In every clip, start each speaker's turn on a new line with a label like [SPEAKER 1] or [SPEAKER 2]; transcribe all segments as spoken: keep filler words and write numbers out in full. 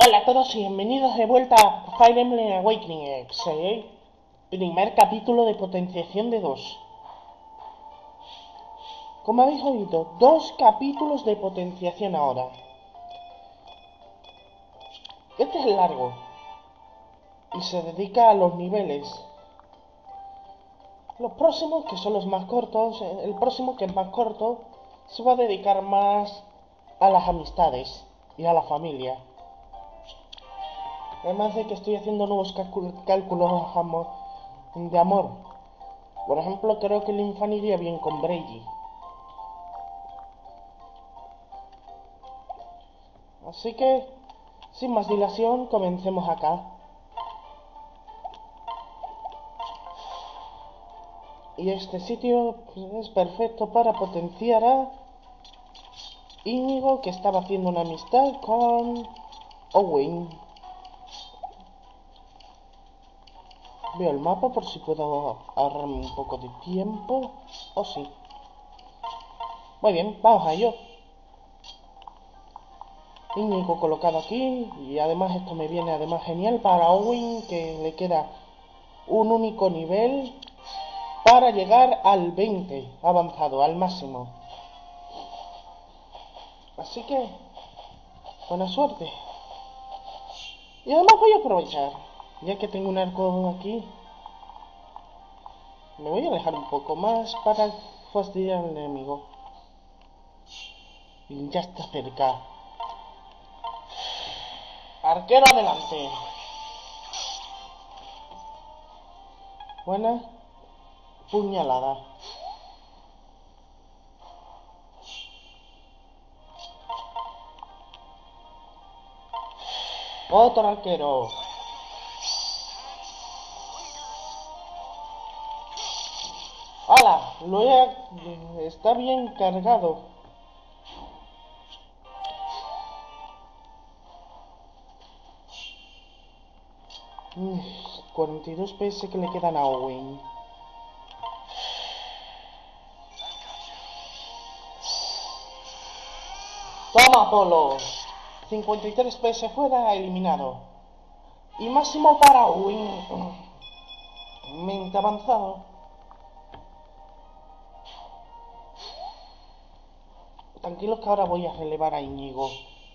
[SPEAKER 1] Hola a todos y bienvenidos de vuelta a Fire Emblem Awakening X, ¿eh? Primer capítulo de potenciación de dos. Como habéis oído, dos capítulos de potenciación ahora. Este es largo y se dedica a los niveles. Los próximos, que son los más cortos, el próximo, que es más corto, se va a dedicar más a las amistades y a la familia. Además de que estoy haciendo nuevos cálculos de amor. Por ejemplo, creo que Linfan iría bien con Brady. Así que, sin más dilación, comencemos acá. Y este sitio es perfecto para potenciar a Íñigo, que estaba haciendo una amistad con Owen. Veo el mapa por si puedo ahorrarme un poco de tiempo. Oh, sí. Muy bien, vamos a ello. Íñigo colocado aquí. Y además esto me viene además genial para Owen, que le queda un único nivel para llegar al veinte avanzado, al máximo. Así que, buena suerte. Y además voy a aprovechar, ya que tengo un arco aquí. Me voy a alejar un poco más para fastidiar al enemigo. Y ya está cerca. Arquero adelante. Buena puñalada. Otro arquero. ¡Hala! Lo he... Está bien cargado. Uf, cuarenta y dos P S que le quedan a Owen. ¡Toma, Polo! cincuenta y tres P S fuera, eliminado. Y máximo para Owen. Mente avanzado. Tranquilos que ahora voy a relevar a Íñigo.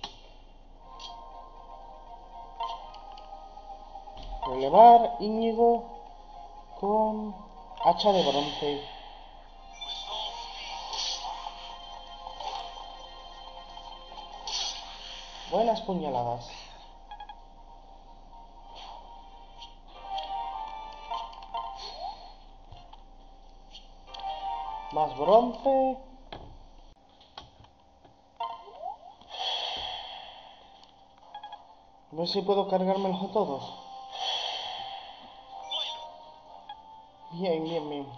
[SPEAKER 1] Relevar Íñigo con hacha de bronce. Buenas puñaladas. Más bronce. A ver si puedo cargármelos a todos. Bien, bien, bien.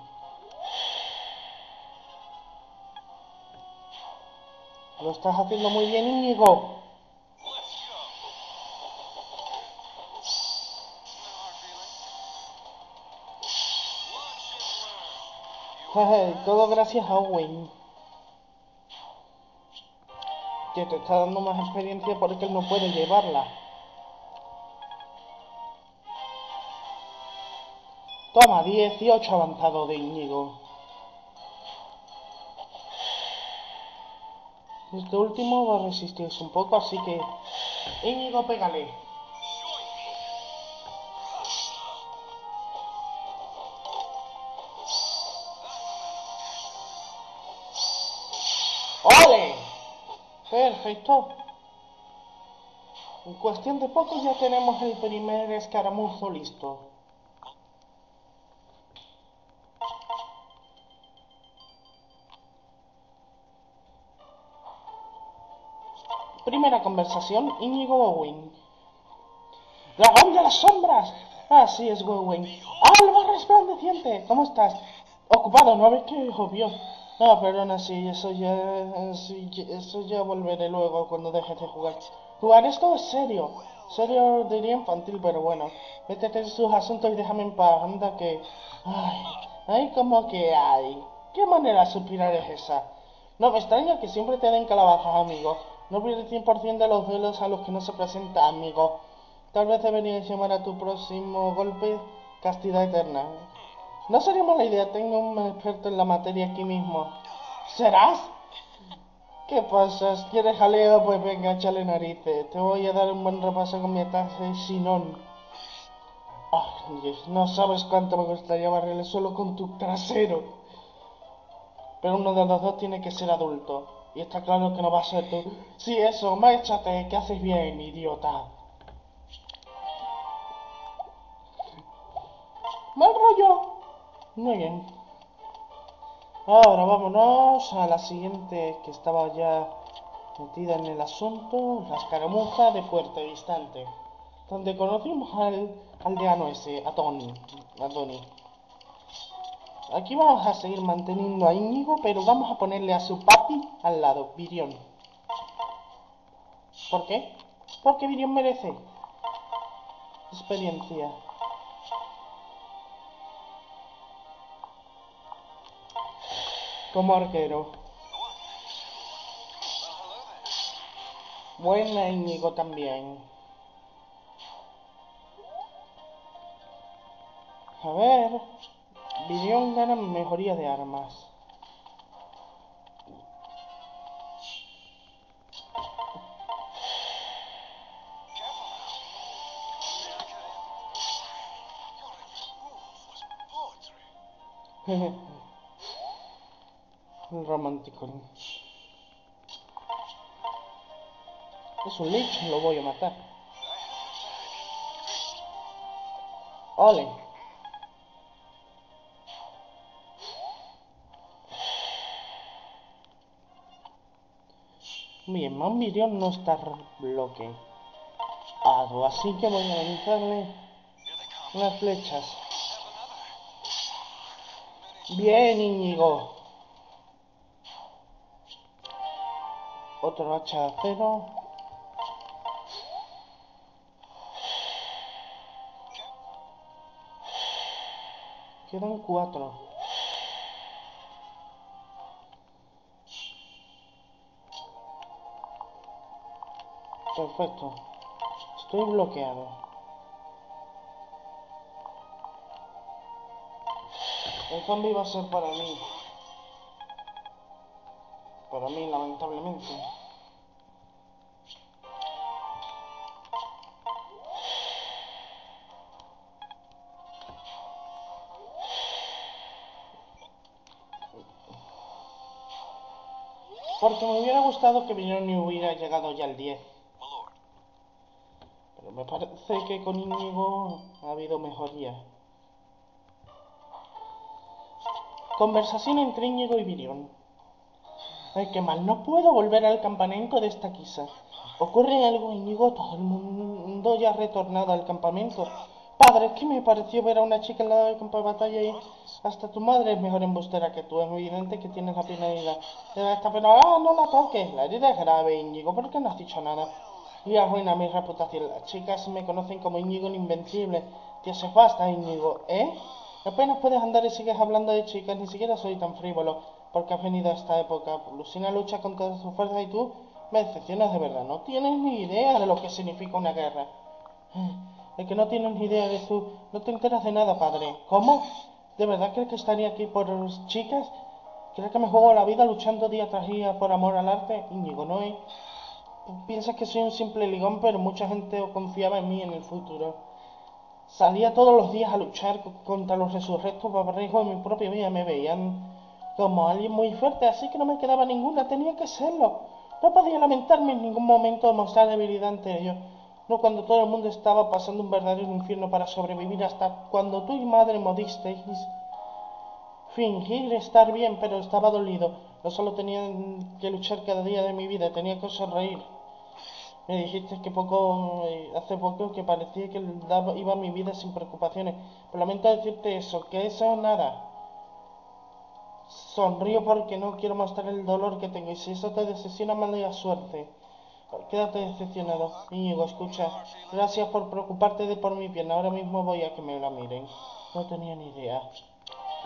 [SPEAKER 1] Lo estás haciendo muy bien, Íñigo. Todo gracias a Owen, que te está dando más experiencia porque él no puede llevarla. Toma, dieciocho avanzado de Íñigo. Este último va a resistirse un poco, así que Íñigo, pégale. ¡Ole! Perfecto. En cuestión de poco ya tenemos el primer escaramuzo listo. Primera conversación, Íñigo Owen. ¡Dragón de las sombras! Así es, Owen. ¡Alba resplandeciente! ¿Cómo estás? Ocupado, ¿no ves que obvio? No, perdona, sí, eso ya, sí, eso ya volveré luego cuando dejes de jugar. Jugar esto es serio. Serio diría infantil, pero bueno. Métete en tus asuntos y déjame en paz, anda que... Ay, ay, como que hay. ¿Qué manera de suspirar es esa? No me extraña que siempre te den calabazas, amigo. No pierde cien por ciento de los duelos a los que no se presenta, amigo. Tal vez deberías llamar a tu próximo golpe Castidad Eterna. No sería mala idea, tengo un experto en la materia aquí mismo. ¿Serás? ¿Qué pasa? ¿Quieres jaleo? Pues venga, échale narices. Te voy a dar un buen repaso con mi ataque Sinón. Oh, Dios, no sabes cuánto me gustaría barrerle solo con tu trasero. Pero uno de los dos tiene que ser adulto. Y está claro que no va a ser tú. Sí, eso, méchate, que haces bien, idiota. Mal rollo. Muy bien. Ahora vámonos a la siguiente que estaba ya metida en el asunto. La escaramuza de Fuerte Distante. Donde conocimos al aldeano ese, a Tony. A Tony. Aquí vamos a seguir manteniendo a Íñigo, pero vamos a ponerle a su papi al lado, Virión. ¿Por qué? Porque Virión merece experiencia. Como arquero. Buena Íñigo también. A ver. Virión gana mejoría de armas. Un romántico. Es un lich, lo voy a matar. Ole. Bien, Manvirion no está bloqueado, así que voy a lanzarle unas flechas. Bien, Íñigo. Otro hacha de acero. Quedan cuatro. Perfecto. Estoy bloqueado. El zombie va a ser para mí. Para mí, lamentablemente. Porque me hubiera gustado que Virión hubiera llegado ya al diez. Pero me parece que con Íñigo ha habido mejoría. Conversación entre Íñigo y Virión. Ay, qué mal, no puedo volver al campamento de esta quizá. ¿Ocurre algo, Íñigo? Todo el mundo ya ha retornado al campamento. Padre, es que me pareció ver a una chica al lado del campo de batalla y hasta tu madre es mejor embustera que tú. Es evidente que tienes la piel herida. Esta pero ah, no la toques. La herida es grave, Íñigo. ¿Por qué no has dicho nada? Y arruina mi reputación. Las chicas me conocen como Íñigo el Invencible. Te hace basta, Íñigo, ¿eh? Apenas puedes andar y sigues hablando de chicas. Ni siquiera soy tan frívolo. Porque has venido a esta época. Lucina lucha con todas sus fuerzas y tú me decepcionas de verdad. No tienes ni idea de lo que significa una guerra. Es que no tienes ni idea de eso. No te enteras de nada, padre. ¿Cómo? ¿De verdad crees que estaría aquí por chicas? ¿Crees que me juego la vida luchando día tras día por amor al arte? Íñigo, ¿no es? Piensas que soy un simple ligón, pero mucha gente confiaba en mí en el futuro. Salía todos los días a luchar contra los resurrectos bajo riesgo de mi propia vida. Me veían como alguien muy fuerte, así que no me quedaba ninguna. Tenía que serlo. No podía lamentarme en ningún momento de mostrar debilidad ante ellos. No cuando todo el mundo estaba pasando un verdadero infierno para sobrevivir, hasta cuando tú y madre moristeis. Fingir estar bien, pero estaba dolido. No solo tenía que luchar cada día de mi vida, tenía que sonreír. Me dijiste que poco, eh, hace poco que parecía que daba, iba mi vida sin preocupaciones. Pero lamento decirte eso, que eso es nada. Sonrío porque no quiero mostrar el dolor que tengo. Y si eso te decepciona, mala suerte. Quédate decepcionado. Íñigo, escucha. Gracias por preocuparte de por mi pierna. Ahora mismo voy a que me la miren. No tenía ni idea.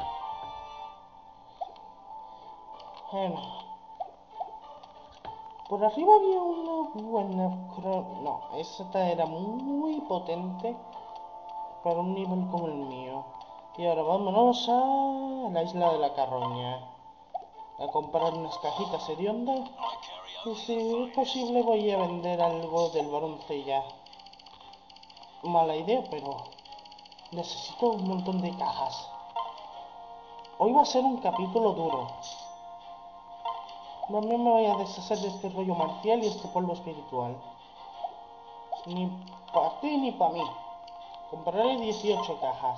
[SPEAKER 1] Bueno. Por arriba había una buena... No, esta era muy potente para un nivel como el mío. Y ahora vámonos a la isla de la carroña. A comprar unas cajitas hediondas. Y si es posible voy a vender algo del bronce ya. Mala idea, pero necesito un montón de cajas. Hoy va a ser un capítulo duro. También me voy a deshacer de este rollo marcial y este polvo espiritual. Ni para ti ni para mí. Compraré dieciocho cajas.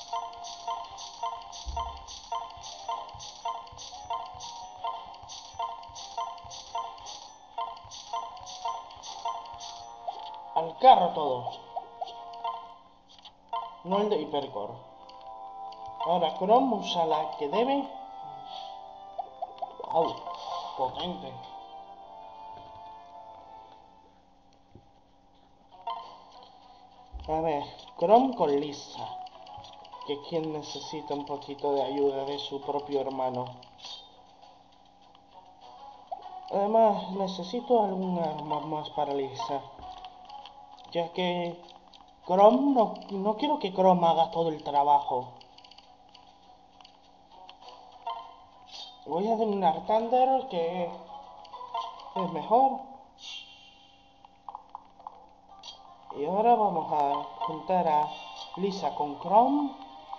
[SPEAKER 1] Al carro todo. No el de Hipercore. Ahora Chrome usa la que debe. Au, potente. A ver, Chrome con Lisa. Que quien necesita un poquito de ayuda de su propio hermano. Además, necesito algún arma más para Lisa. Ya que Chrome no, no quiero que Chrome haga todo el trabajo. Voy a denominar Thunder, que es mejor. Y ahora vamos a juntar a Lisa con Chrome.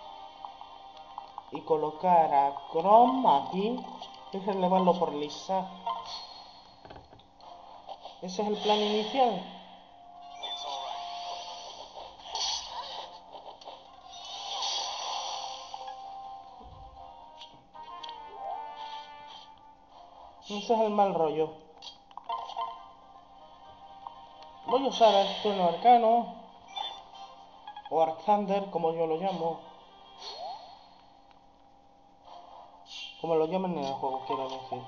[SPEAKER 1] Y colocar a Chrome aquí. Y relevarlo por Lisa. Ese es el plan inicial. Ese es el mal rollo. Voy a usar el trueno arcano. O Arcthunder, como yo lo llamo. Como lo llaman en el juego, quiero decir.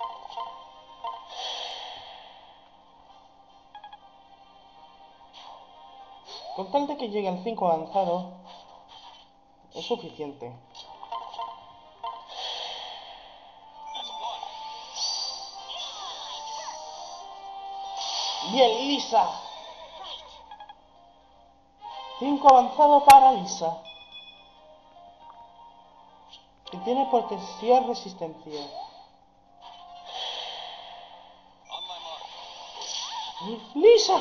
[SPEAKER 1] Con tal de que llegue al cinco avanzado, es suficiente. Bien, Lisa. cinco avanzado para Lisa. Que tiene potencial resistencia. Lisa.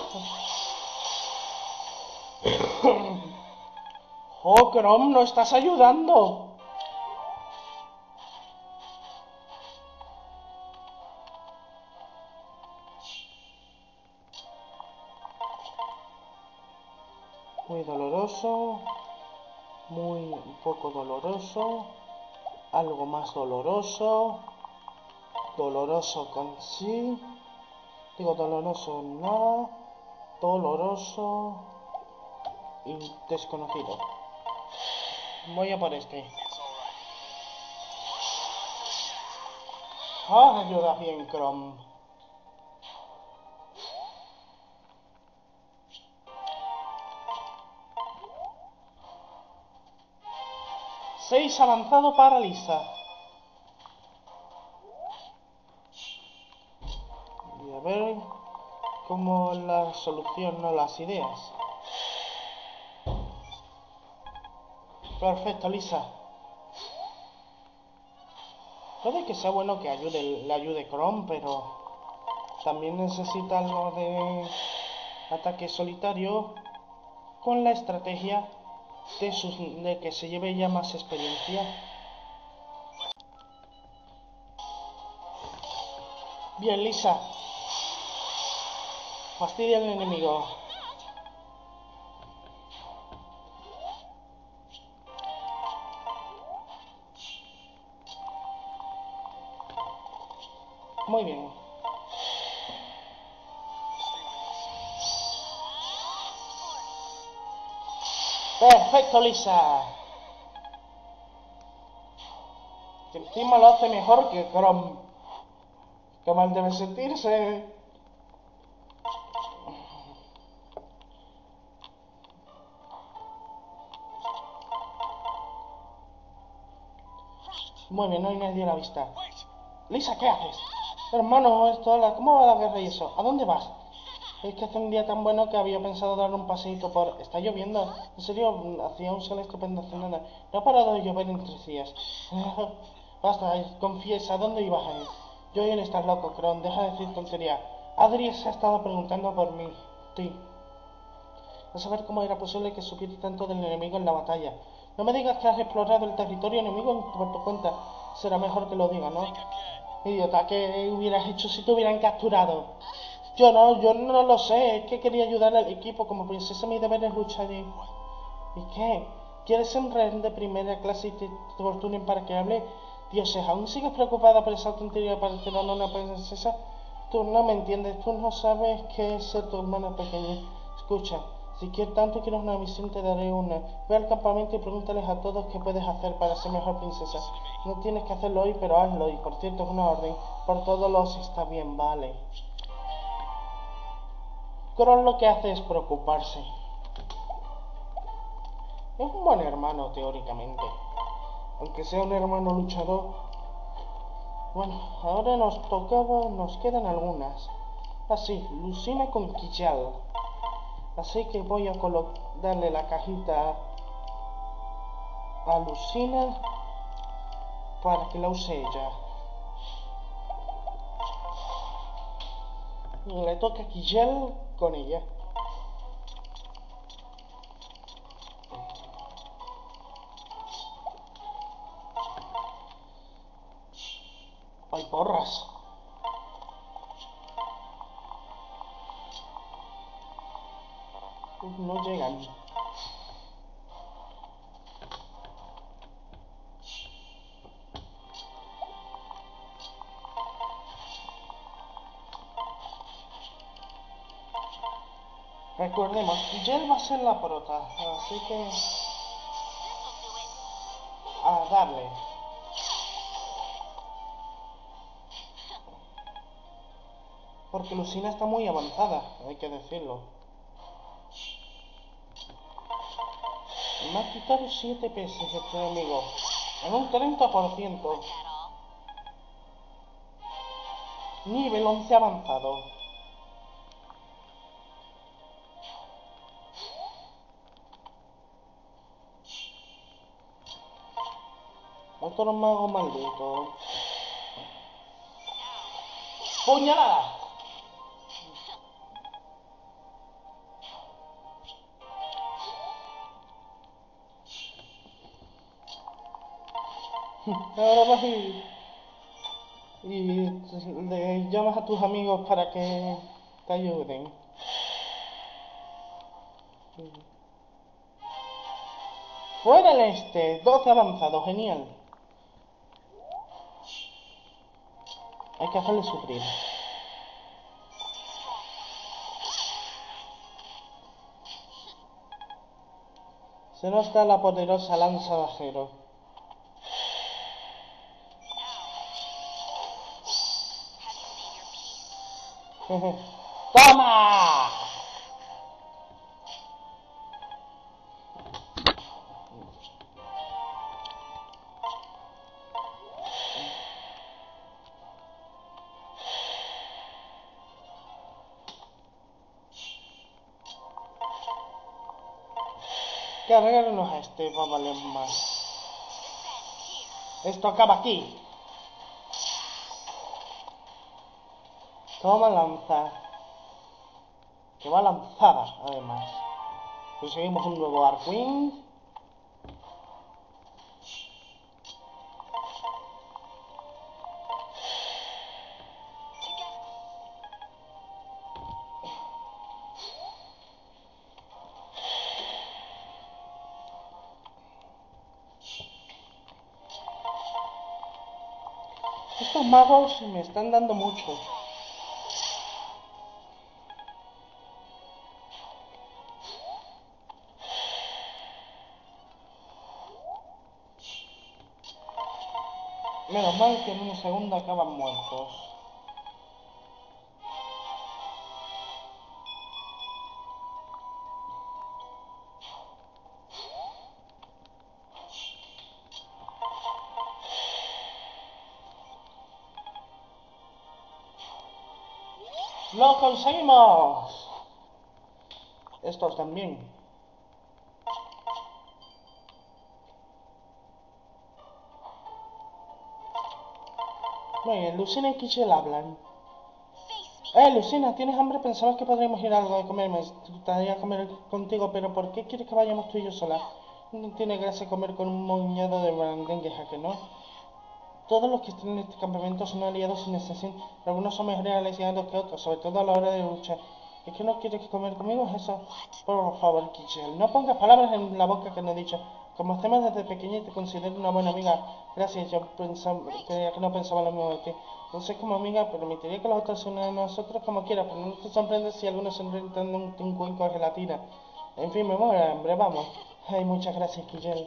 [SPEAKER 1] Oh, Chrome, no estás ayudando. Muy doloroso. Muy poco doloroso. Algo más doloroso. Doloroso con sí. Digo doloroso no. Doloroso. Y desconocido. Voy a por este. Ah, ayuda bien, Chrome. seis avanzado para Lisa. Y a ver cómo la soluciono las ideas. Perfecto, Lisa. Puede que sea bueno que ayude, le ayude Chrome, pero también necesita algo de ataque solitario con la estrategia de, sus, de que se lleve ya más experiencia. Bien, Lisa. Fastidia al enemigo. Muy bien. Perfecto, Lisa. Que encima lo hace mejor que Chrome. Que mal debe sentirse. Muy bien, no hay nadie a la vista. Lisa, ¿qué haces? Hermano, esto, hola, ¿cómo va la guerra y eso? ¿A dónde vas? Es que hace un día tan bueno que había pensado dar un paseíto por... ¿Está lloviendo? En serio, hacía un sol estupendo hace nada. No ha parado de llover en tres días. Basta, confiesa, ¿a dónde ibas a ir? Yo y él estás loco, Kron, deja de decir tontería. Adri se ha estado preguntando por mí. Sí. A saber cómo era posible que supiera tanto del enemigo en la batalla. No me digas que has explorado el territorio enemigo por tu cuenta. Será mejor que lo diga, ¿no? Idiota, ¿qué hubieras hecho si te hubieran capturado? Yo no, yo no lo sé. Es que quería ayudar al equipo. Como princesa mi deber es luchar y... ¿Y qué? ¿Quieres ser un rehén de primera clase y te torturen para que hable? Dioses, ¿aún sigues preocupada por esa tontería para parecer a una princesa? Tú no me entiendes, tú no sabes qué es ser tu hermana pequeña. Escucha, si quieres tanto quieres una misión te daré una. Ve al campamento y pregúntales a todos qué puedes hacer para ser mejor princesa. No tienes que hacerlo hoy, pero hazlo. Y por cierto, es una orden. Por todos los está bien, vale. Kron lo que hace es preocuparse. Es un buen hermano, teóricamente. Aunque sea un hermano luchador. Bueno, ahora nos tocaba, nos quedan algunas. Así, Lucina con Kijal. Así que voy a darle la cajita a Lucina para que la use ella. Le toca a Kijal con ella. ¡Ay, porras! Uf, no llegan. Recordemos, Kijal va a ser la prota, así que... a darle. Porque Lucina está muy avanzada, hay que decirlo. Me ha quitado siete pesos este enemigo. En un treinta por ciento. Nivel once avanzado. Otro mago maldito. ¡Puñalada! Ahora vas y, y le llamas a tus amigos para que te ayuden. Fuera el este, doce avanzado, genial. Hay que hacerle sufrir. Se nos da la poderosa lanza de acero. ¡Toma! Cargarnos a este va a valer más. Esto acaba aquí. Toma lanza. Que va lanzada, además. Conseguimos un nuevo Arkwing. Estos magos me están dando mucho. Menos mal que en un segundo acaban muertos. ¡Lo conseguimos! Estos también. Muy bien, Lucina y Kichel hablan. Eh, Lucina, ¿tienes hambre? Pensabas que podríamos ir a algo de comer. Me gustaría comer contigo, pero ¿por qué quieres que vayamos tú y yo sola? No tiene gracia comer con un moñado de blandengues, ¿a que no? Todos los que están en este campamento son aliados sin excepción, pero algunos son mejores aliados que otros, sobre todo a la hora de luchar. ¿Es que no quieres comer conmigo? Eso, por favor, Kichel, no pongas palabras en la boca que no he dicho. Como hacemos desde pequeña y te considero una buena amiga. Gracias, yo pensaba, creía que no pensaba lo mismo de ti. Entonces, como amiga, permitiría que los otros se unan a nosotros como quieras, pero no te sorprendes si algunos se enfrentan a un, un cuenco de gelatina. En fin, me muero de hambre, vamos. Ay, muchas gracias, Kichel.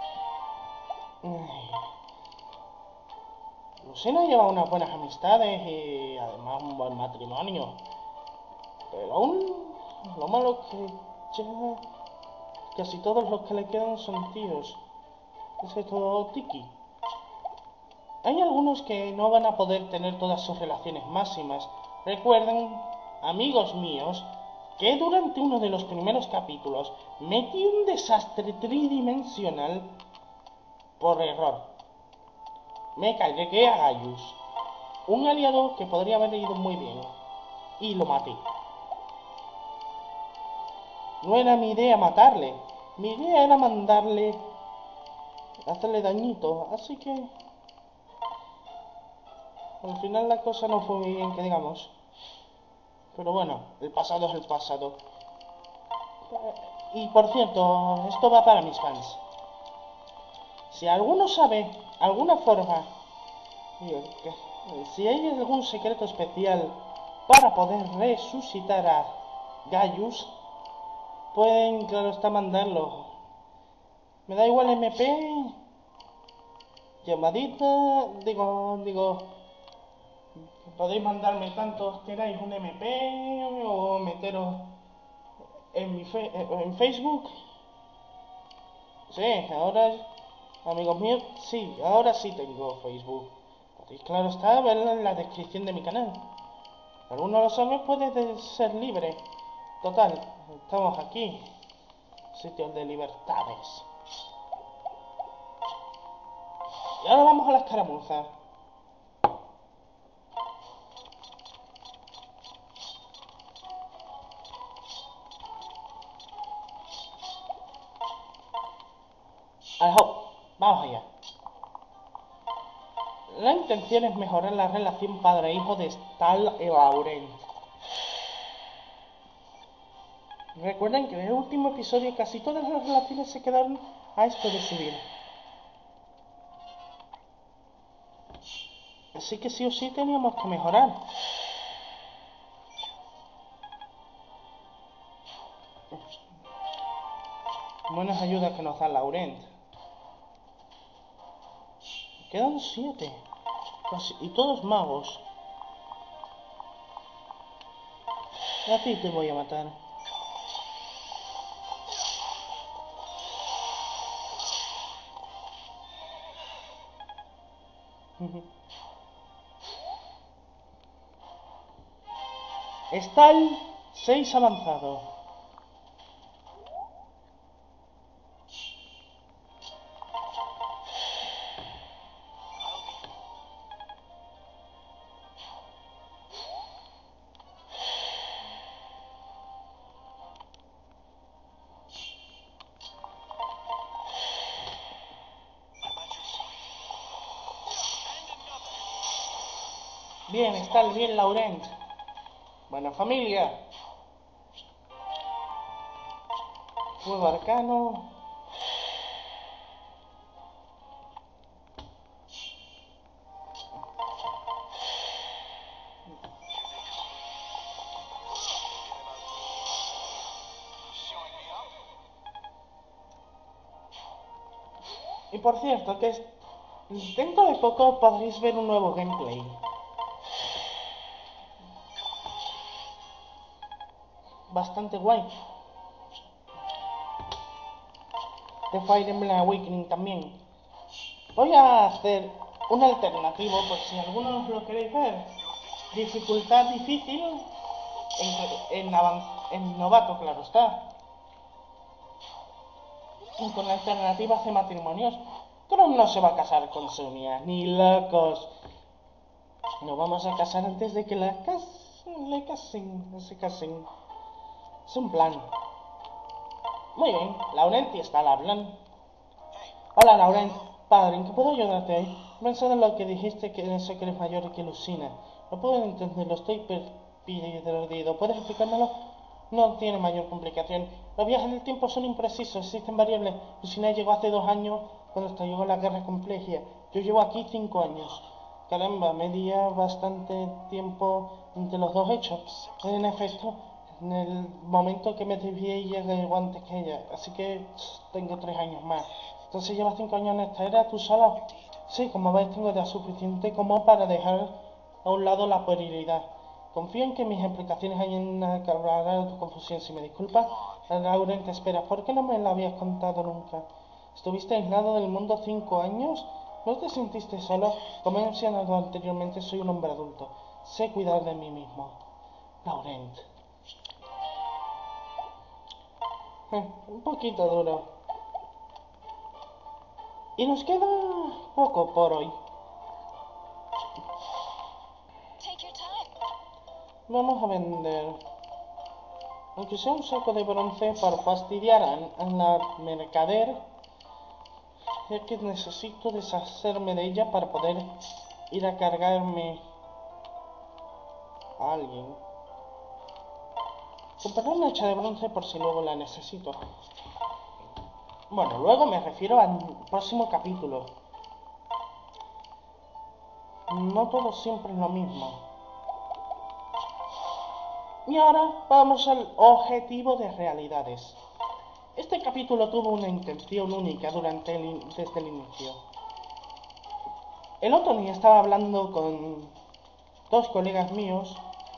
[SPEAKER 1] Lucina lleva unas buenas amistades y además un buen matrimonio. Pero aún lo malo que ya casi todos los que le quedan son tíos. Excepto Tiki. Hay algunos que no van a poder tener todas sus relaciones máximas. Recuerden, amigos míos, que durante uno de los primeros capítulos metí un desastre tridimensional por error. Me cargué a Gaius, un aliado que podría haber ido muy bien, y lo maté. No era mi idea matarle, mi idea era mandarle, hacerle dañito, así que al final la cosa no fue muy bien, que digamos. Pero bueno, el pasado es el pasado. Y por cierto, esto va para mis fans. Si alguno sabe alguna forma, si hay algún secreto especial para poder resucitar a Gaius, pueden, claro está, mandarlo. Me da igual M P, llamadita, digo, digo, podéis mandarme tantos queráis un M P o meteros en mi fe en Facebook. Sí, ahora, amigos míos, sí, ahora sí tengo Facebook. Podéis, claro está, verlo en la descripción de mi canal. Alguno lo sabe, puede ser libre. Total, estamos aquí, sitios de libertades. Y ahora vamos a la escaramuza. Vamos allá. La intención es mejorar la relación padre-hijo de Stahl y Laurent. Recuerden que en el último episodio casi todas las relaciones se quedaron a esto de subir. Así que sí o sí teníamos que mejorar. Buenas ayudas que nos da Laurent. Quedan siete. Casi, y todos magos. A ti te voy a matar. Stahl seis avanzado. Bien, Stahl, bien, Laurent. Buena familia. Fuego arcano. Y por cierto, que dentro de poco podréis ver un nuevo gameplay. Bastante guay. De Fire Emblem Awakening también. Voy a hacer un alternativo por si alguno lo queréis ver. Dificultad difícil En, en, avan, en novato, claro está. Y con alternativas de matrimonios. Kron no se va a casar con Sonia, ni locos. Nos vamos a casar antes de que la cas le casen, se casen. Es un plan. Muy bien, Laurenti está al hablar. Hola, Laurent. Padre, ¿en qué puedo ayudarte hoy? Pensé en lo que dijiste, que eso que eres mayor que Lucina. No puedo entenderlo, estoy perdido. ¿Puedes explicármelo? No tiene mayor complicación. Los viajes en el tiempo son imprecisos, existen variables. Lucina llegó hace dos años cuando estalló la guerra compleja. Yo llevo aquí cinco años. Caramba, media bastante tiempo entre los dos hechos. En efecto, en el momento que me desvié llegué igual antes que ella, así que tengo tres años más. Entonces llevas cinco años en esta era, tú sola. Sí, como ves tengo ya suficiente como para dejar a un lado la puerilidad. Confío en que mis explicaciones hayan aclarado tu confusión. Si me disculpas, Laurent, te espera. ¿Por qué no me lo habías contado nunca? ¿Estuviste aislado del mundo cinco años? ¿No te sentiste solo? Como he mencionado anteriormente, soy un hombre adulto. Sé cuidar de mí mismo. Laurent. Eh, un poquito duro. Y nos queda poco por hoy. Vamos a vender, aunque sea un saco de bronce, para fastidiar a, a la mercader, ya que necesito deshacerme de ella para poder ir a cargarme a alguien. Compraré una hacha de bronce por si luego la necesito. Bueno, luego me refiero al próximo capítulo. No todo siempre es lo mismo. Y ahora vamos al objetivo de realidades. Este capítulo tuvo una intención única durante el, desde el inicio. El otro día estaba hablando con dos colegas míos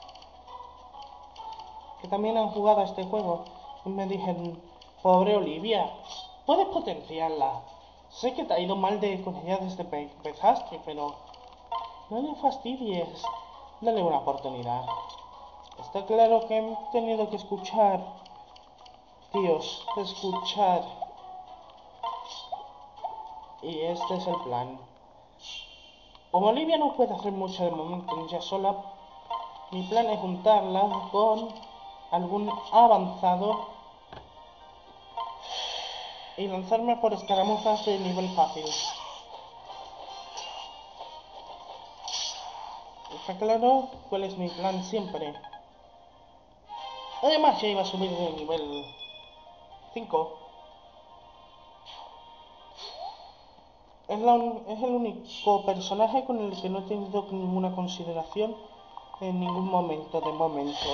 [SPEAKER 1] que también han jugado a este juego y me dijeron, pobre Olivia, puedes potenciarla. Sé que te ha ido mal de con ella desde que empezaste, pero no le fastidies, dale una oportunidad. Está claro que he tenido que escuchar, tíos, escuchar. Y este es el plan. Como Olivia no puede hacer mucho de momento en ella sola, mi plan es juntarla con algún avanzado y lanzarme por escaramuzas de nivel fácil. ¿Está claro cuál es mi plan siempre? Además ya iba a subir de nivel cinco. Es, la es el único personaje con el que no he tenido ninguna consideración en ningún momento de momento.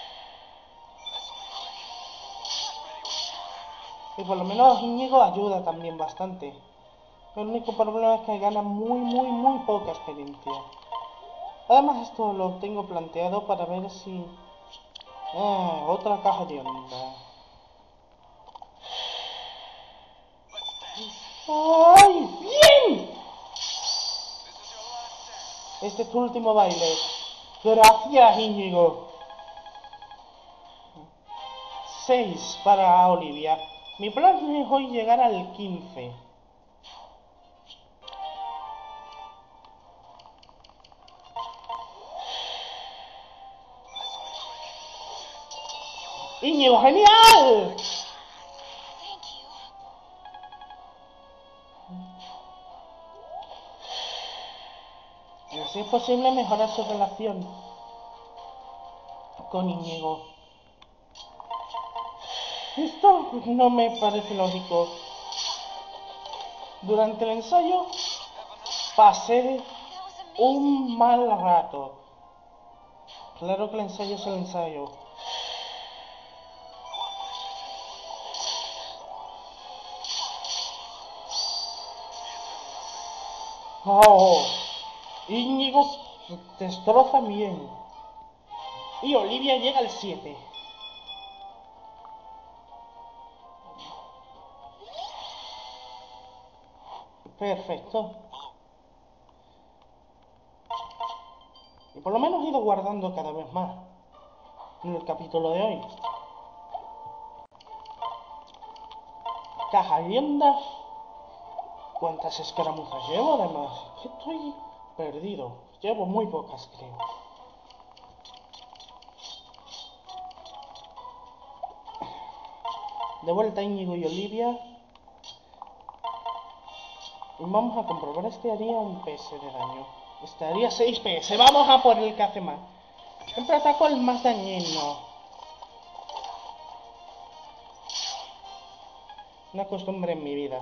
[SPEAKER 1] Y por lo menos Íñigo ayuda también bastante. El único problema es que gana muy, muy, muy poca experiencia. Además esto lo tengo planteado para ver si... Ah, otra caja de onda. ¡Ay! ¡Bien! Este es tu último baile. Gracias, Íñigo. seis para Olivia. Mi plan es hoy llegar al quince. ¡Íñigo, genial! Si es posible mejorar su relación con Íñigo. Esto no me parece lógico. Durante el ensayo pasé un mal rato. Claro que el ensayo es el ensayo. Oh, Íñigo destroza bien. Y Olivia llega al siete. Perfecto. Y por lo menos he ido guardando cada vez más. en el capítulo de hoy. Caja linda. ¿Cuántas escaramuzas llevo además? Estoy perdido. Llevo muy pocas, creo. De vuelta Íñigo y Olivia. Y vamos a comprobar, este haría un P S de daño. Este haría seis P S. Vamos a por el que hace más. Siempre ataco el más dañino. Una costumbre en mi vida.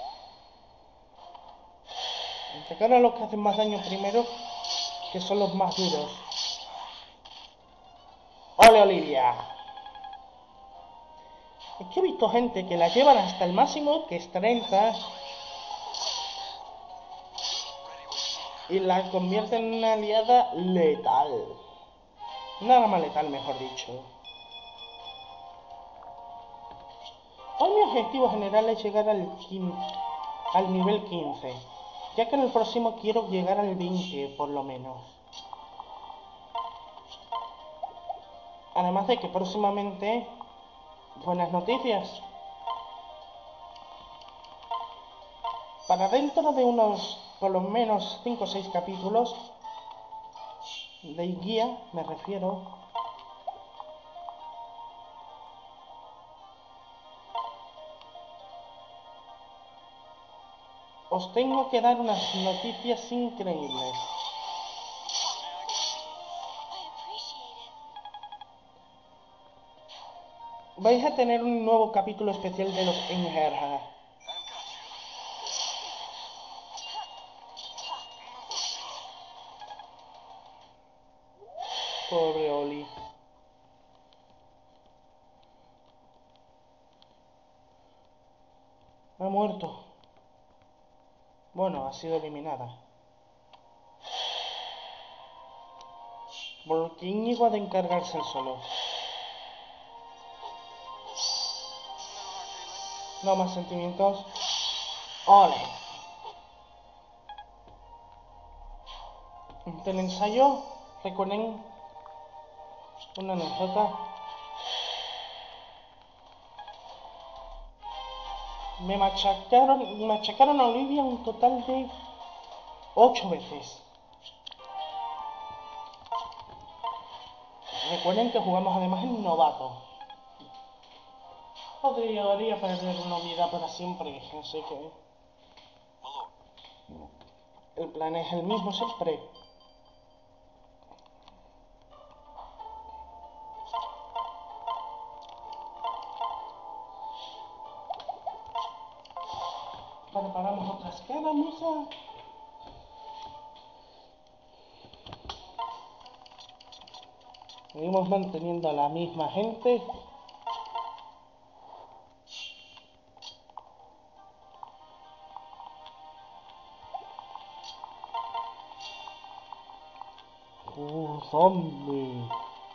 [SPEAKER 1] Atacar a los que hacen más daño primero, que son los más duros. ¡Ole, Olivia! Es que he visto gente que la llevan hasta el máximo, que es treinta, y la convierten en una aliada letal. Una arma letal, mejor dicho. Hoy mi objetivo general es llegar al, al nivel quince, ya que en el próximo quiero llegar al veinte, por lo menos. Además de que próximamente, buenas noticias. Para dentro de unos, por lo menos, cinco o seis capítulos, de guía, me refiero, os tengo que dar unas noticias increíbles. Vais a tener un nuevo capítulo especial de los Einherjar. Pobre Oli. Ha muerto. Bueno, ha sido eliminada. Porque Íñigo ha de encargarse el solo. No más sentimientos. ¡Ole! Del ensayo, recuerden una anécdota. Me machacaron, machacaron a Olivia un total de ocho veces. Recuerden que jugamos además en novato. Podría perder una vida para siempre, así que el plan es el mismo siempre. Preparamos otra escaramuza. Seguimos manteniendo a la misma gente. Uh, zombie.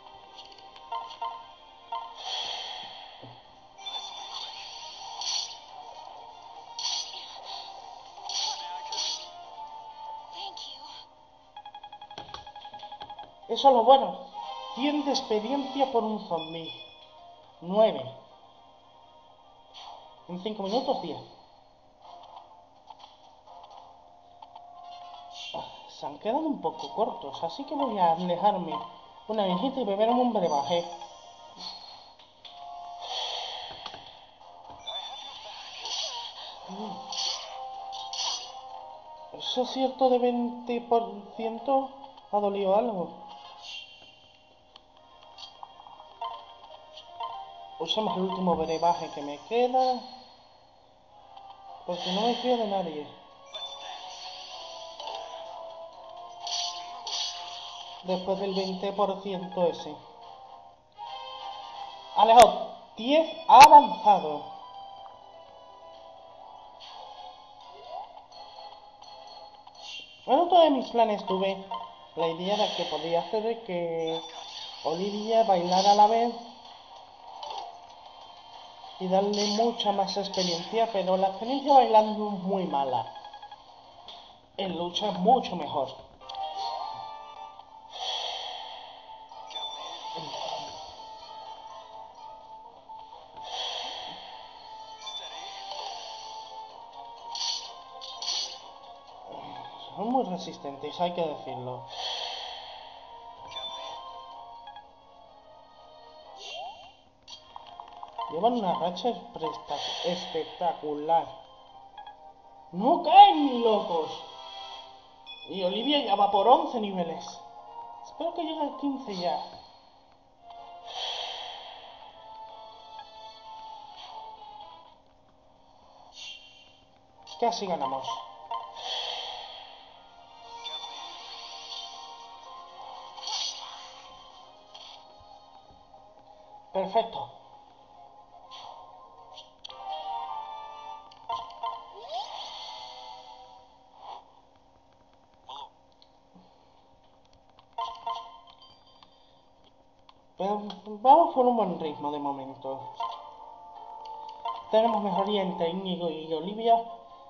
[SPEAKER 1] Eso es lo bueno. cien de experiencia por un zombie. nueve. En cinco minutos, diez. Se han quedado un poco cortos, así que voy a alejarme una viejita y beberme un brebaje. ¿Eso es cierto de veinte por ciento? ¿Ha dolido algo? Usemos el último brebaje que me queda, porque no me fío de nadie. Después del veinte por ciento ese. Alejo, diez ha avanzado. En otro de mis planes tuve la idea de que podía hacer que Olivia bailara a la vez y darle mucha más experiencia, pero la experiencia bailando es muy mala. En lucha es mucho mejor. muy resistentes, hay que decirlo. Llevan una racha espectacular. ¡No caen ni locos! Y Olivia ya va por once niveles. Espero que llegue al quince ya. Casi ganamos. Perfecto. Pero vamos por un buen ritmo de momento. Tenemos mejoría entre Íñigo y Olivia.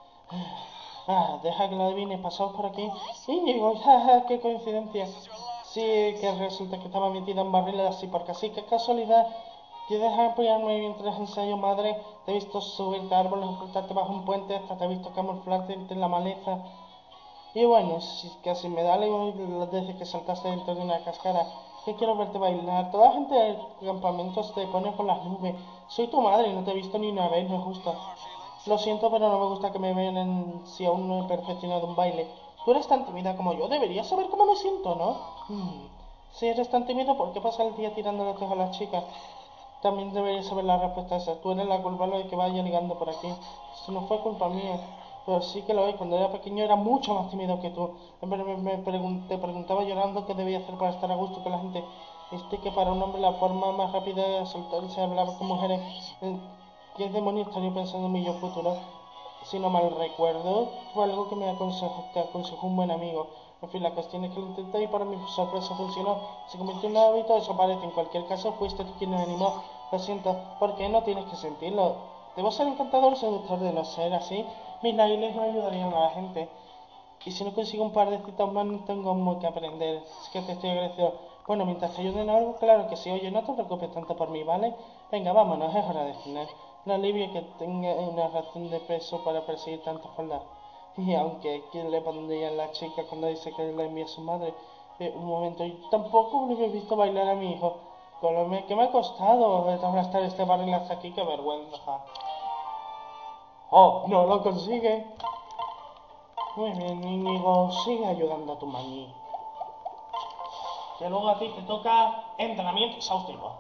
[SPEAKER 1] Ah, deja que lo adivine, pasamos por aquí. Íñigo, jaja, qué coincidencia. Sí, que resulta que estaba metida en barriles y porque así, qué casualidad. Que deja apoyarme mientras ensayo, madre. Te he visto subirte a árboles, ocultarte bajo un puente, hasta te he visto camuflarte entre la maleza. Y bueno, si casi me da algo desde que saltaste dentro de una cascada. Que quiero verte bailar. Toda la gente del campamento te pone por las nubes. Soy tu madre y no te he visto ni una vez, no es justo. Lo siento, pero no me gusta que me vean en... si aún no he perfeccionado un baile. Tú eres tan tímida como yo, deberías saber cómo me siento, ¿no? Hmm. Si eres tan tímido, ¿por qué pasas el día tirando los ojos a las chicas? También deberías saber la respuesta a esa. Tú eres la culpable de que vaya ligando por aquí. Eso no fue culpa mía. Pero sí que lo es. Cuando era pequeño era mucho más tímido que tú. Me, me, me pregun te preguntaba llorando qué debía hacer para estar a gusto con la gente. Viste que para un hombre la forma más rápida de soltarse hablar con mujeres. ¿Qué demonios estaría pensando en mi yo futuro? Si no mal recuerdo, fue algo que me aconsejó, que aconsejó un buen amigo. En fin, la cuestión es que lo intenté y para mi sorpresa funcionó. Se convirtió en un hábito, eso parece. En cualquier caso, fuiste tú quien me animó. Lo siento, ¿por qué no tienes que sentirlo? Debo ser encantador seductor. De no ser así, mis bailes no ayudarían a la gente. Y si no consigo un par de citas más, no tengo mucho que aprender. Es que te estoy agradecido. Bueno, mientras te ayuden en algo, claro que sí. Oye, no te preocupes tanto por mí, ¿vale? Venga, vámonos, es hora de cenar. No alivio que tenga una razón de peso para perseguir tanta falda. Y aunque, ¿quién le pondría a la chica cuando dice que le envía a su madre? Eh, un momento, yo tampoco lo he visto bailar a mi hijo. Con lo que me ha costado arrastrar este barril hasta aquí, qué vergüenza. ¡Oh, no lo consigue! Muy bien, Íñigo, sigue ayudando a tu maní. Que luego a ti te toca entrenamiento exhaustivo.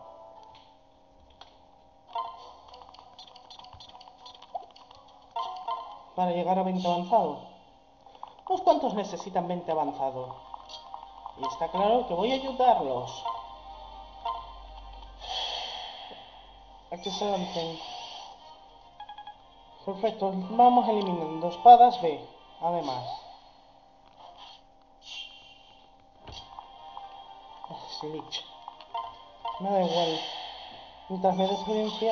[SPEAKER 1] Para llegar a veinte avanzado. Unos cuantos necesitan veinte avanzado. Y está claro que voy a ayudarlos. A que se lancen. Perfecto, vamos eliminando espadas B. Además. Slich. Me da igual. Mientras me des experiencia.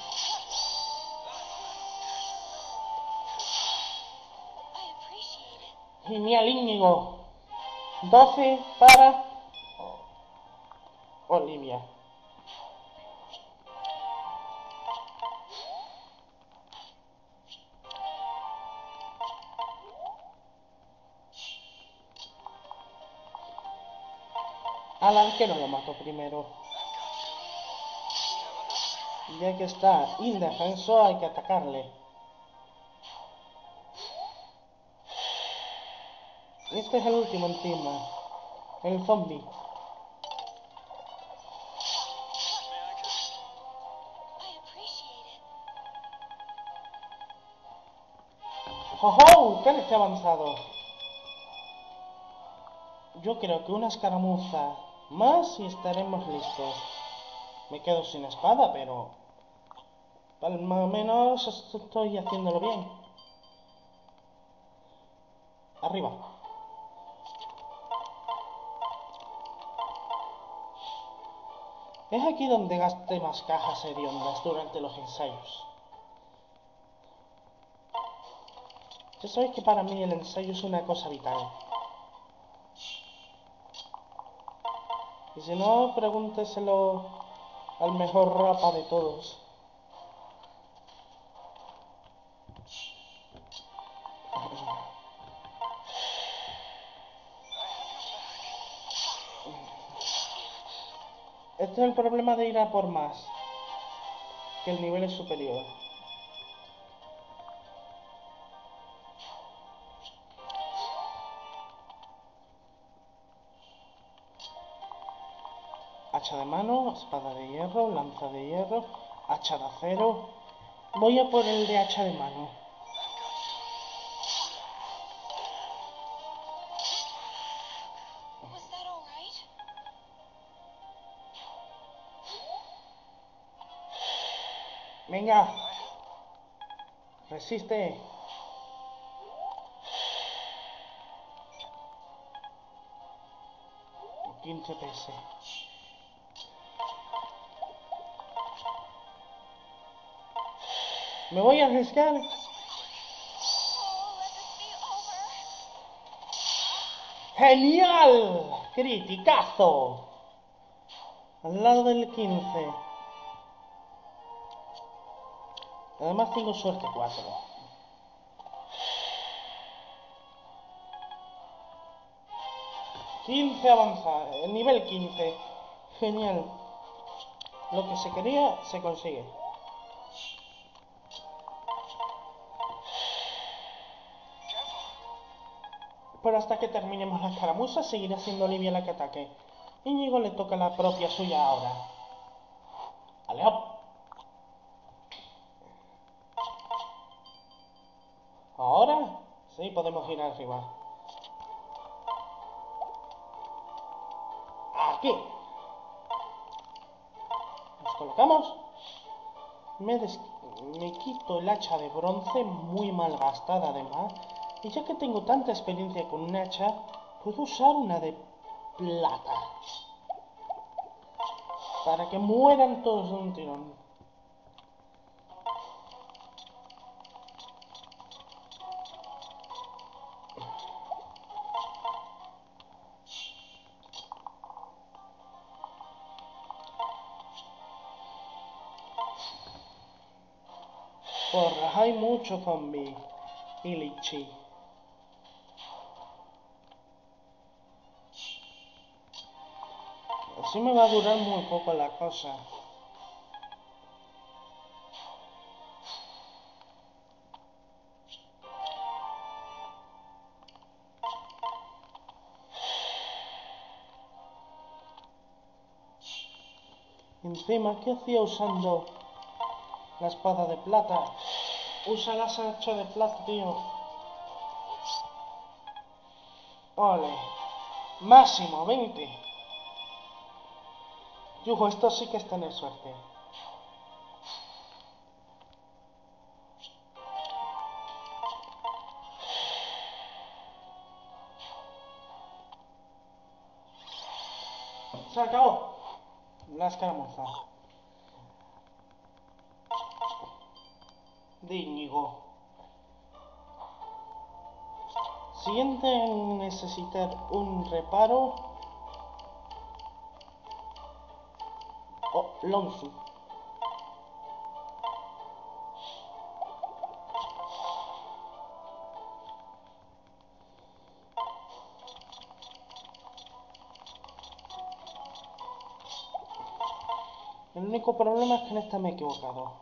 [SPEAKER 1] Genial, Íñigo. doce para Olivia. Al arquero lo mato primero. Ya que está indefenso, hay que atacarle. Este es el último encima. El zombie. ¡Oh, qué les he avanzado! Yo creo que una escaramuza más y estaremos listos. Me quedo sin espada, pero... al menos estoy haciéndolo bien. Arriba. Es aquí donde gasté más cajas hediondas durante los ensayos. Ya sabéis que para mí el ensayo es una cosa vital. Y si no, pregúnteselo al mejor rapa de todos. Este es el problema de ir a por más, que el nivel es superior. Hacha de mano, espada de hierro, lanza de hierro, hacha de acero. Voy a por el de hacha de mano. Venga. Resiste. quince P S. Me voy a arriesgar. ¡Genial! ¡Criticazo! Al lado del quince. Además tengo suerte cuatro. quince avanza. El nivel quince. Genial. Lo que se quería se consigue. Pero hasta que terminemos la escaramuza seguirá siendo Olivia la que ataque. Íñigo le toca la propia suya ahora. ¡Aleo! Ahora sí podemos ir arriba. Aquí. Nos colocamos. Me, des... Me quito el hacha de bronce, muy mal gastada además. Y ya que tengo tanta experiencia con un hacha, puedo usar una de plata. Para que mueran todos de un tirón. Porra, hay mucho zombie. Y lichi. Así me va a durar muy poco la cosa. Encima, ¿qué hacía usando la espada de plata? Usa la hacha de plata, tío. Ole. Máximo, veinte. Yujo, esto sí que es tener suerte. Se acabó la escaramuza de Íñigo. Siguiente en necesitar un reparo. Oh, Lonzu. El único problema es que en esta me he equivocado.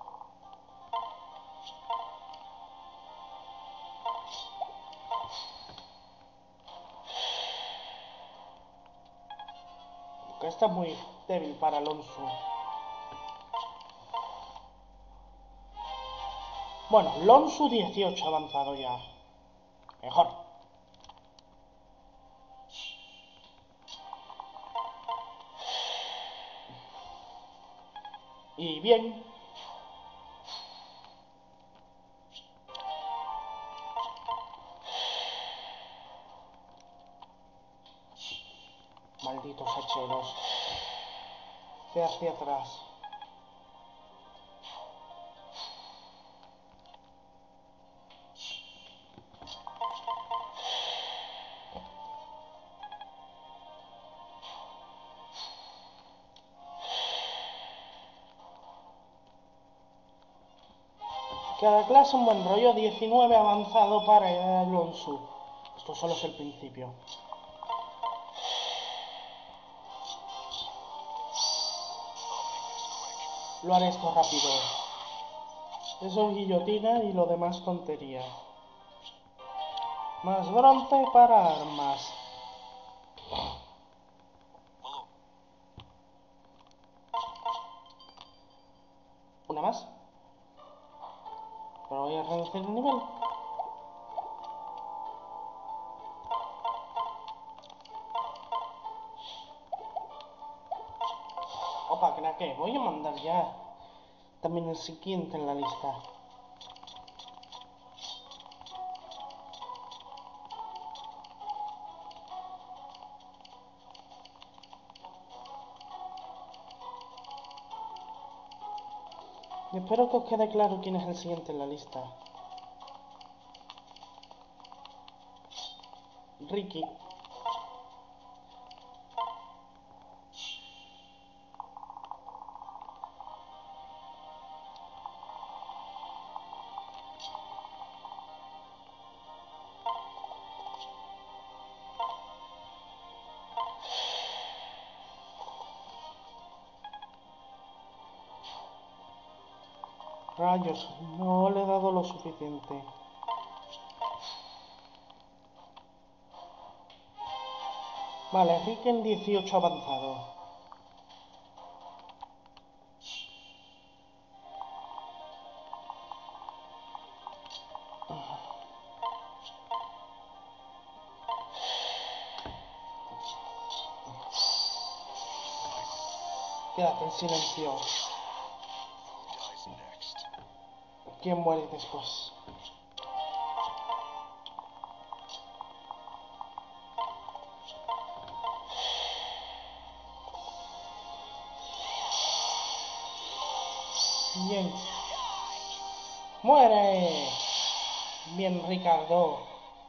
[SPEAKER 1] Porque esta es muy débil para Alonso. Bueno, Lonzu dieciocho avanzado ya. Mejor. Y bien. Malditos hacheros. Ve hacia atrás. Cada clase un buen rollo. diecinueve avanzado para Alonso. Esto solo es el principio. lo haré esto rápido. Eso es guillotina y lo demás tontería. Más bronce para armas. Una más. Pero voy a reducir el nivel. Opa, craque, voy a mandar ya también el siguiente en la lista. Y espero que os quede claro quién es el siguiente en la lista. Ricky. Rayos, no le he dado lo suficiente. Vale, Rick en dieciocho avanzado. Quédate en silencio. ¿Quién muere después? Bien. ¡Muere! Bien, Ricardo.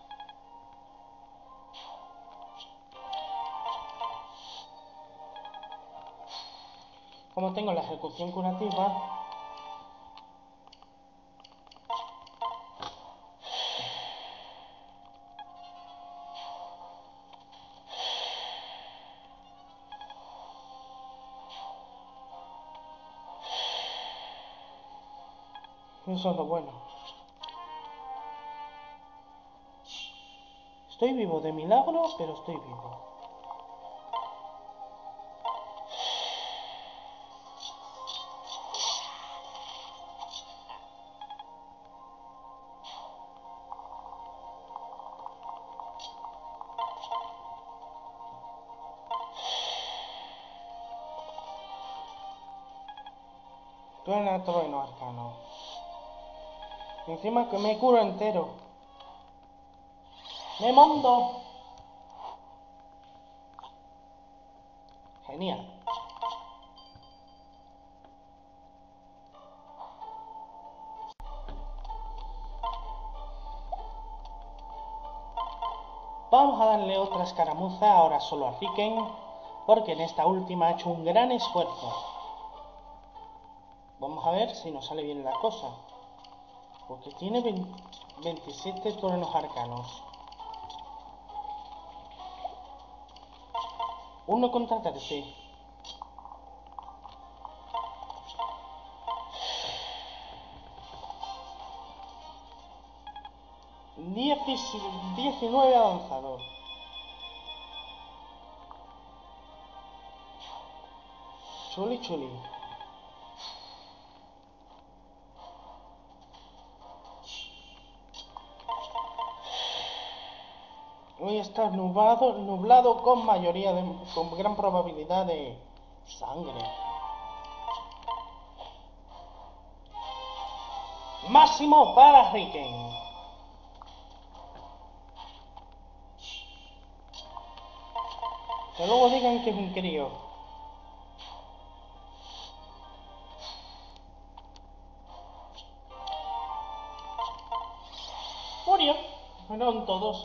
[SPEAKER 1] Como tengo la ejecución curativa, eso es lo bueno. Estoy vivo de milagro, pero estoy vivo. Truena, trueno, arcano. Encima que me curo entero. ¡Me mondo! Genial. Vamos a darle otra escaramuza ahora solo a Riken, porque en esta última ha hecho un gran esfuerzo. Vamos a ver si nos sale bien la cosa. Porque tiene veintisiete truenos arcanos. Uno contra trece. diecinueve avanzado. Chuli chuli. Hoy está nublado, nublado con mayoría de, con gran probabilidad de sangre. Máximo para Riken. Que luego digan que es un crío. Murió. Fueron todos.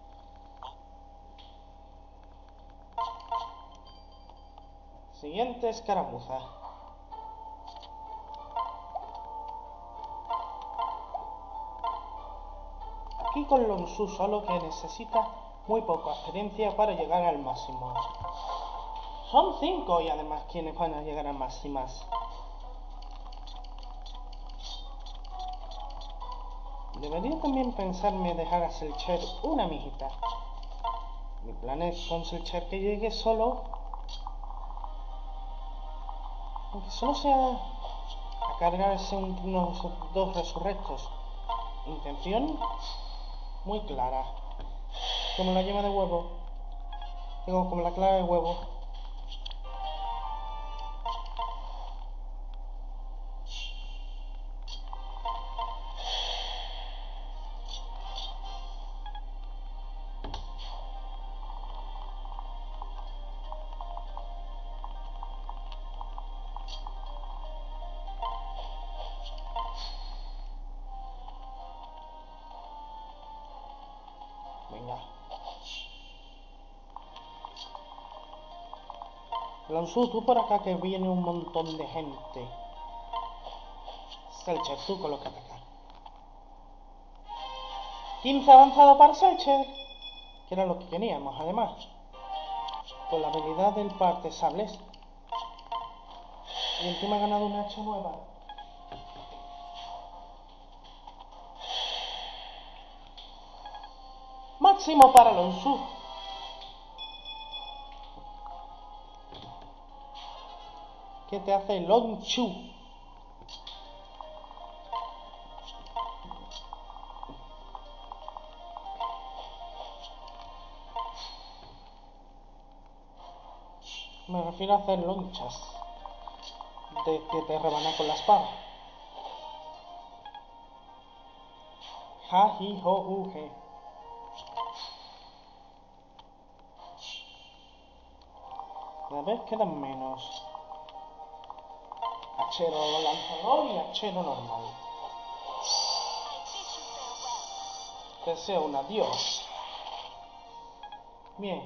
[SPEAKER 1] Siguiente escaramuza. Aquí con Lonsu solo que necesita muy poca experiencia para llegar al máximo. Son cinco y además quienes van a llegar a máximas. Debería también pensarme dejar a Selcher una mijita. Mi plan es con Selcher que llegue solo, aunque solo sea a cargarse un- unos dos resurrectos. Intención muy clara, como la yema de huevo, digo, como la clara de huevo. Venga. Lanzú, tú por acá que viene un montón de gente. Selcher, tú colócate acá. quince avanzado para Selcher, que era lo que queríamos, además. Con la habilidad del par de sables. Y encima ha ganado una hacha nueva. Máximo para Lanzú. ¿Qué te hace Lonchu? Me refiero a hacer lonchas. De que te rebana con la espada. Ja, hi, ho, hu, je. A ver, quedan menos. Hachero lanzador y hachero normal. Deseo un adiós. Bien.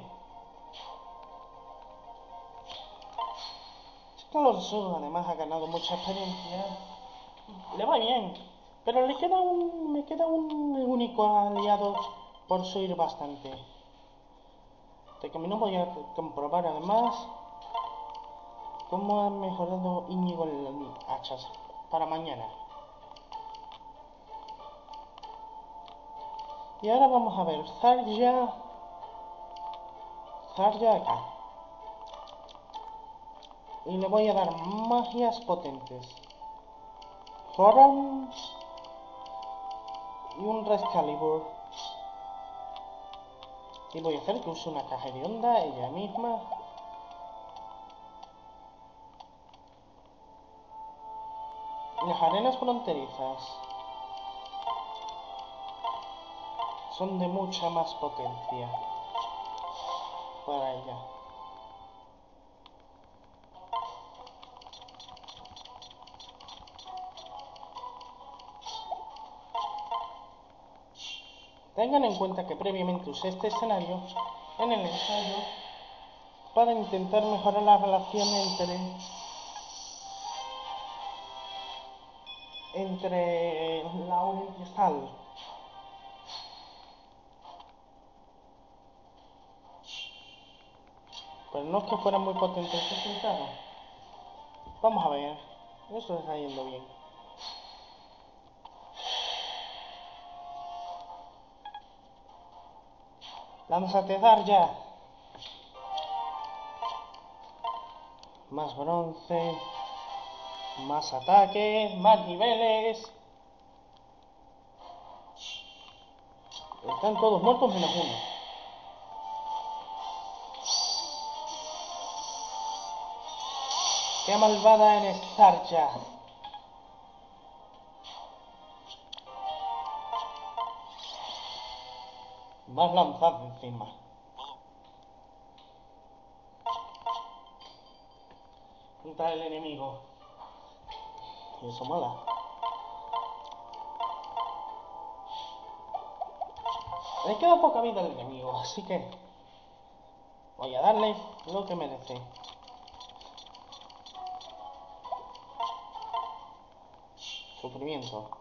[SPEAKER 1] Lanzú además ha ganado mucha experiencia. Le va bien. Pero le queda un. me queda un único aliado por subir bastante. De camino voy a comprobar además cómo ha mejorado Íñigo las hachas para mañana. Y ahora vamos a ver Zarya. Zarya acá. Y le voy a dar magias potentes. Thoron y un Rescalibur. Y voy a hacer que use una caja de onda ella misma. Las arenas fronterizas son de mucha más potencia para ella. Tengan en cuenta que previamente usé este escenario en el ensayo para intentar mejorar la relación entre entre Lauren y Sal. Pero no es que fuera muy potente el resultado. Vamos a ver. Eso está yendo bien. Lánzate, Zarya. Más bronce. Más ataque. Más niveles. Están todos muertos menos uno. ¡Qué malvada eres, Zarya! Más lanzado encima. Contra el enemigo. Y eso mola. Le queda poca vida al enemigo, así que voy a darle lo que merece. Sufrimiento.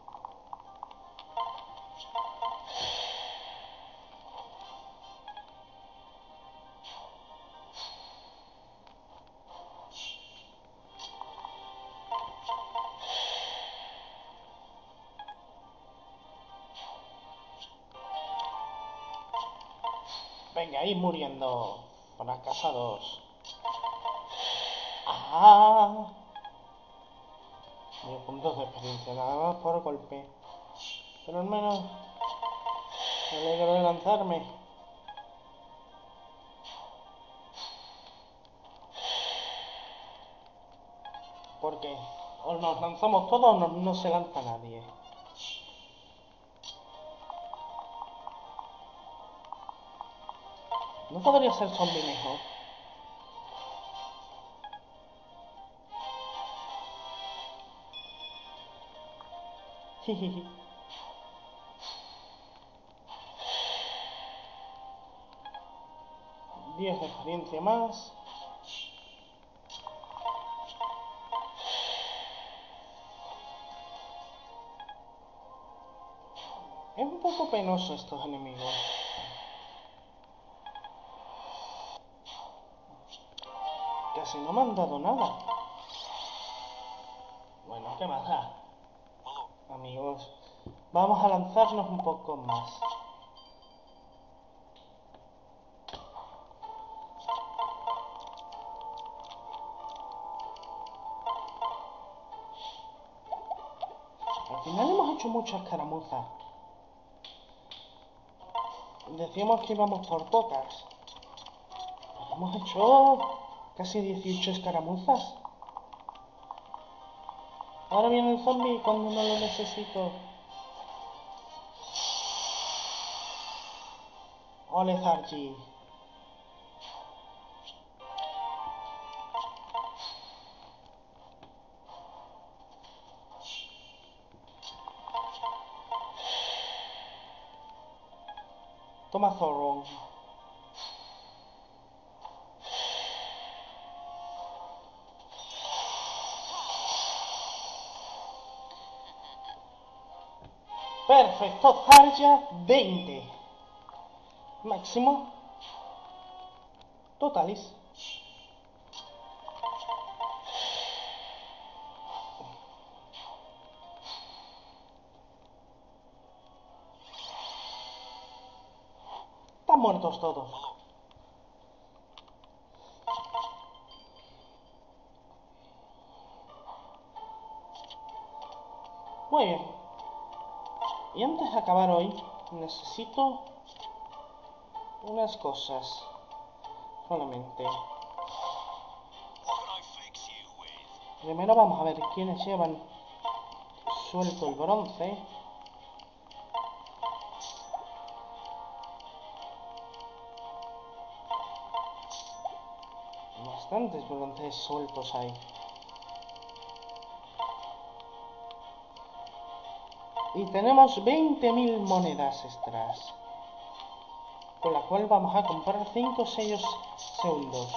[SPEAKER 1] Venga, ir muriendo. Para casa dos. ¡Ah! diez puntos de experiencia, nada más por golpe. Pero al menos me alegro de lanzarme. Porque o nos lanzamos todos o no, no se lanza nadie. ¿No podría ser zombie mejor? Jijiji. diez de experiencia más. Es un poco penoso estos enemigos. Casi no me han dado nada. Bueno, ¿qué más da? Amigos, vamos a lanzarnos un poco más. Al final hemos hecho muchas escaramuzas. Decíamos que íbamos por pocas. Hemos hecho casi dieciocho escaramuzas. Ahora viene el zombie cuando no lo necesito. Ole, Zargi. Toma, Zoron. Perfecto, Zarja veinte. Máximo. Totalis. Están muertos todos. Muy bien. Y antes de acabar hoy, necesito unas cosas. Solamente. Primero vamos a ver quiénes llevan suelto el bronce. Bastantes bronces sueltos hay. Y tenemos veinte mil monedas extras. Con la cual vamos a comprar cinco sellos segundos.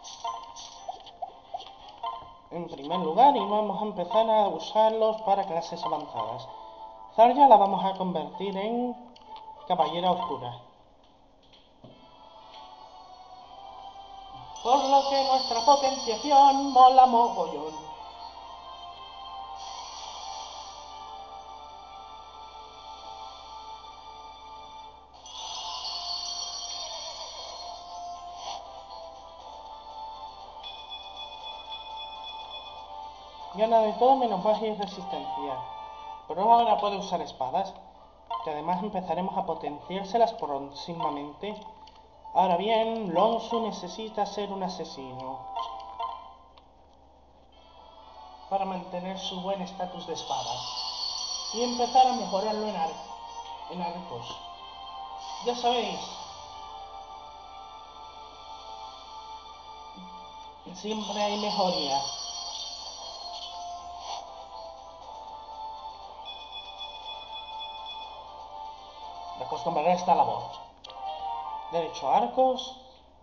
[SPEAKER 1] En primer lugar, y vamos a empezar a usarlos para clases avanzadas. Zarja la vamos a convertir en caballera oscura. Por lo que nuestra potenciación mola mogollón. Gana de todo menos magia y resistencia. Pero ahora puede usar espadas, que además empezaremos a potenciárselas próximamente. Ahora bien, Lonsu necesita ser un asesino para mantener su buen estatus de espada y empezar a mejorarlo en, ar en arcos. Ya sabéis, siempre hay mejoría. Me acostumbraré a esta labor. Derecho a arcos.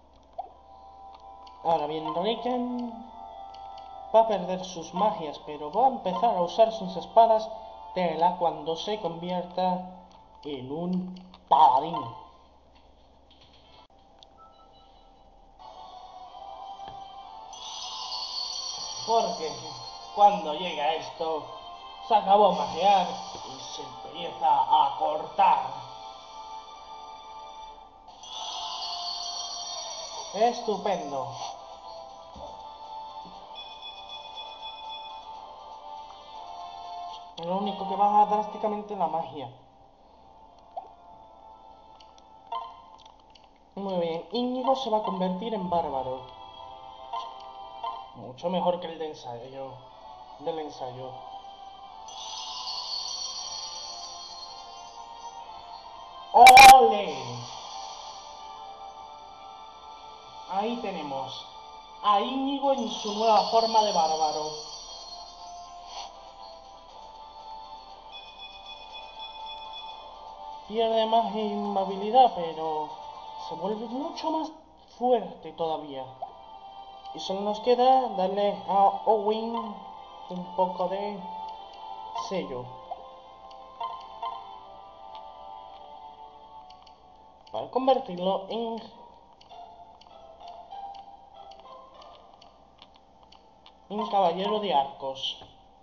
[SPEAKER 1] Ahora bien, Riken va a perder sus magias, pero va a empezar a usar sus espadas tela cuando se convierta en un paladín. Porque cuando llega esto, se acabó magiar y se empieza a cortar. Estupendo. Lo único que baja drásticamente la magia. Muy bien, Íñigo se va a convertir en bárbaro. Mucho mejor que el de ensayo. Del ensayo. ¡Ole! Ahí tenemos a Íñigo en su nueva forma de bárbaro. Pierde más inmovilidad, pero se vuelve mucho más fuerte todavía. Y solo nos queda darle a Owen un poco de sello para convertirlo en un caballero de arcos.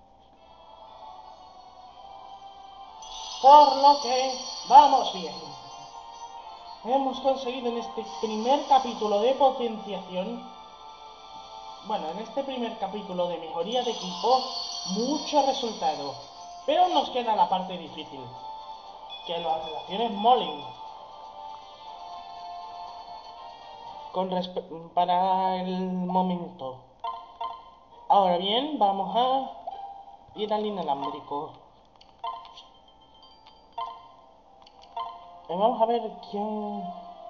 [SPEAKER 1] Por lo que vamos bien. Hemos conseguido en este primer capítulo de potenciación, bueno, en este primer capítulo de mejoría de equipo, mucho resultado. Pero nos queda la parte difícil, que las relaciones molen. Con respe- para el momento. Ahora bien, vamos a ir al inalámbrico. Y vamos a ver quién...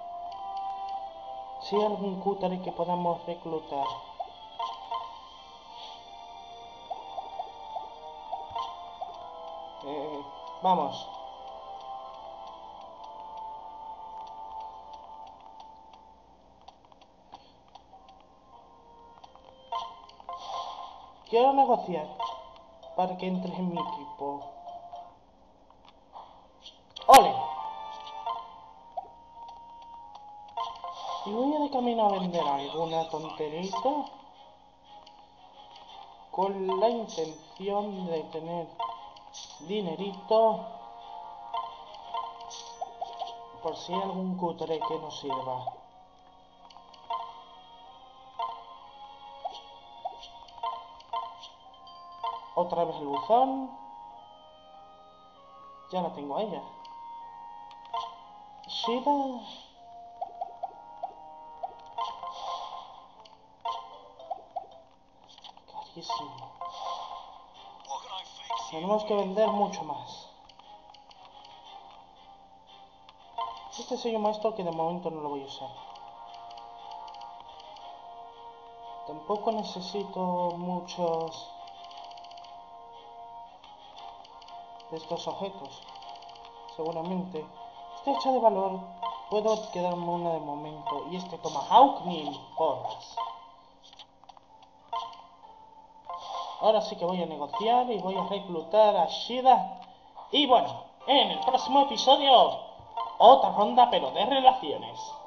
[SPEAKER 1] si hay algún cútere que podamos reclutar. Eh, vamos. Quiero negociar para que entres en mi equipo. ¡Ole! Y voy a de camino a vender alguna tonterita con la intención de tener dinerito por si hay algún cutre que nos sirva. Otra vez el buzón. Ya la tengo a ella. Shida. Carísimo. Tenemos que vender mucho más. Este sello maestro que de momento no lo voy a usar. Tampoco necesito muchos de estos objetos. Seguramente. Este hacha de valor puedo quedarme una de momento. Y este Tomahawk ni en porras. Ahora sí que voy a negociar y voy a reclutar a Shida. Y bueno, en el próximo episodio, otra ronda pero de relaciones.